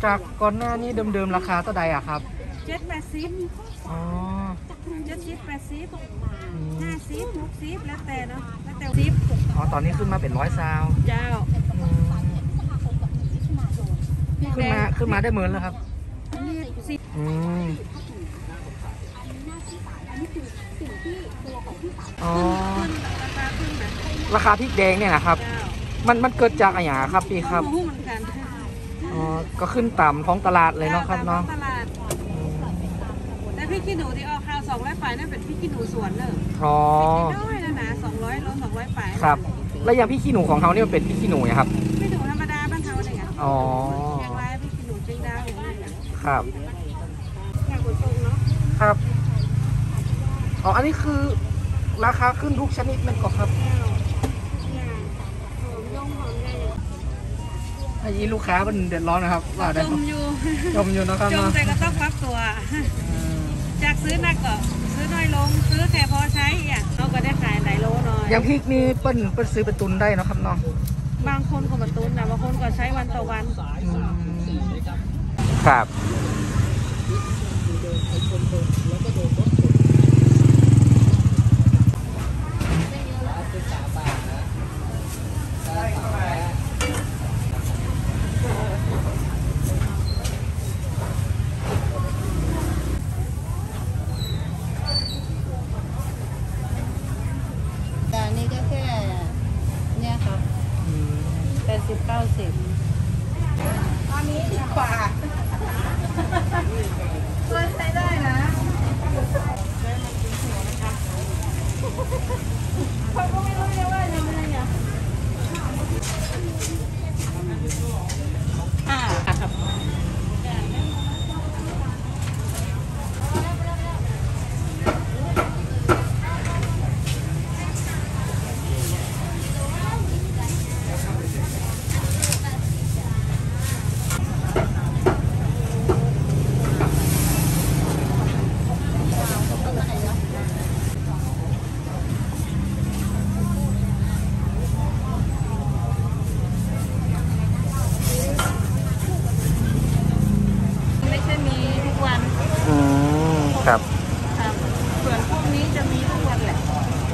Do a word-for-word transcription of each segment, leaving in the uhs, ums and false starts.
จากก่อนหน้านี้เดิมๆราคาเท่าใดอะครับเจ็ดแปดสิบอ๋อเจ็ดสิบแปดสิบห้าสิบหกสิบแล้วแต่เนาะแล้วแต่สิบอ๋อตอนนี้ขึ้นมาเป็นร้อยซาวเจ้าขึ้นมาขึ้นมาได้หมื่นแล้วครับอืมอ๋อราคาพริกแดงเนี่ยนะครับมันมันเกิดจากอะไรครับพี่ครับอ๋อก็ขึ้นต่ำท้องตลาดเลยเนาะครับเนาะแต่พี่ขี้หนูที่ออกข้าวสองร้อยฝ่ายนั่นเป็นพี่ขี้หนูสวนเนอะอ๋อน้อยนะนะสองร้อยโลสองร้อยฝ่ายครับแล้วอย่างพี่ขี้หนูของเขาเนี่ยเป็นพี่ขี้หนูครับพี่หนูธรรมดาบ้านเขาเนี่ยอ๋ออย่างไรพี่ขี้หนูจริงดาวอย่างนี้ครับอย่างขนส่งเนาะครับอ๋ออันนี้คือราคาขึ้นทุกชนิดมันก็ครับไอ้ลูกค้ามันเดือดร้อนนะครับว่าได้จมอยู่จมอยู่นะครับจมแต่ก็ต้องปรับตัวจากซื้อหนักก็ซื้อน้อยลงซื้อแค่พอใช้อ่ะเขาก็ได้ขายหลายโลหน่อยอย่างพริกนี่เปิ้ลเปิ้ลซื้อเป็นตุนได้นะครับน้องบางคนก็มาตุนนะบางคนก็ใช้วันต่อวันครับนี่ก็แค่เนี่ยครับแปดสิบเก้าสิบตอนนี้ดีกว่าช่วยใช้ได้นะเขาก็ไม่รู้เลยว่ายังไงอ่ะอ่าครับครับส่วนพวกนี้จะมีทุกวันแหละ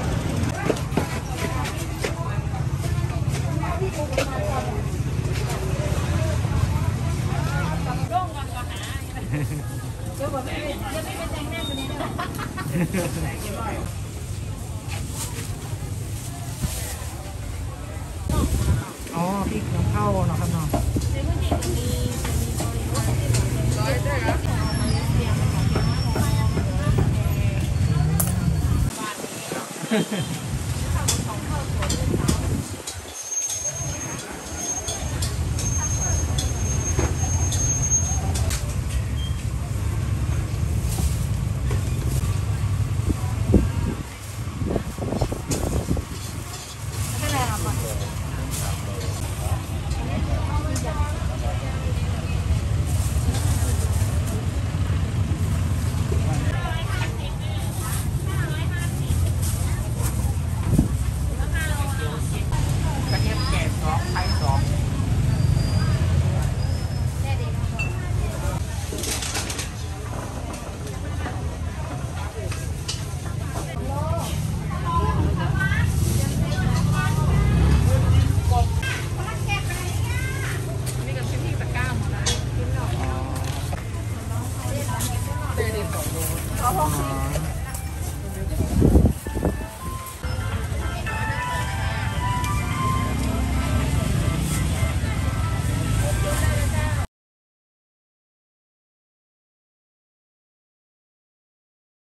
ร่องกันก็หาก็บอกไม่จะไม่เป็นแดงแน่ตัวนี้อ๋อพริกน้ำเข้าเนาะครับเนาะ